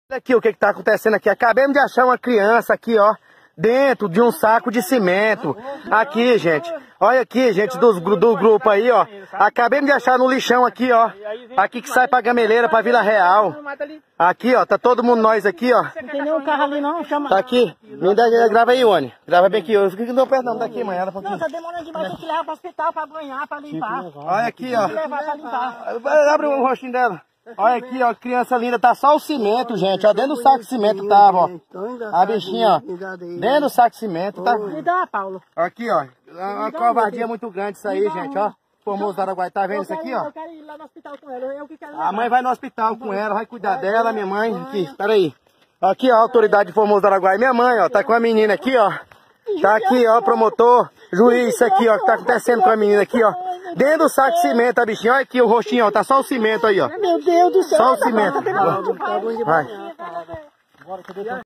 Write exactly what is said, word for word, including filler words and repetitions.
Olha aqui o que que tá acontecendo aqui. Acabamos de achar uma criança aqui, ó, dentro de um saco de cimento. Aqui, gente. Olha aqui, gente, do, do grupo aí, ó. Acabamos de achar no lixão aqui, ó. Aqui que sai pra Gameleira, pra Vila Real. Aqui, ó, tá todo mundo nós aqui, ó. Não tem nenhum carro ali não, chama. Tá aqui. Me dá, grava aí, Oni. Grava bem aqui. Eu fico que não perto não, daqui, mãe. Ela Não, tá demorando demais, tem que levar pro hospital pra banhar, pra limpar. Olha aqui, ó. Tem que levar pra limpar. Abre o rostinho dela. Olha aqui, ó, criança linda, tá só o cimento, gente, ó, dentro do saco de cimento tava, ó. A bichinha, ó, dentro do saco de cimento, tá? Me dá, Paulo. Aqui, ó, uma covardia muito grande isso aí, gente, ó. Formoso do Araguaia, tá vendo isso aqui, ó? Eu quero ir lá no hospital com ela, eu que quero levar. A mãe vai no hospital com ela, vai cuidar dela, minha mãe, aqui, peraí. Aqui, ó, a autoridade de Formoso do Araguaia, minha mãe, ó, tá com a menina aqui, ó. Tá aqui, ó, promotor, juiz, isso aqui, ó, que tá acontecendo com a menina aqui, ó. Dentro do saco de cimento, a bichinha, olha aqui o rostinho, ó, tá só o cimento aí, ó. Meu Deus do céu. Só o cimento. Vai.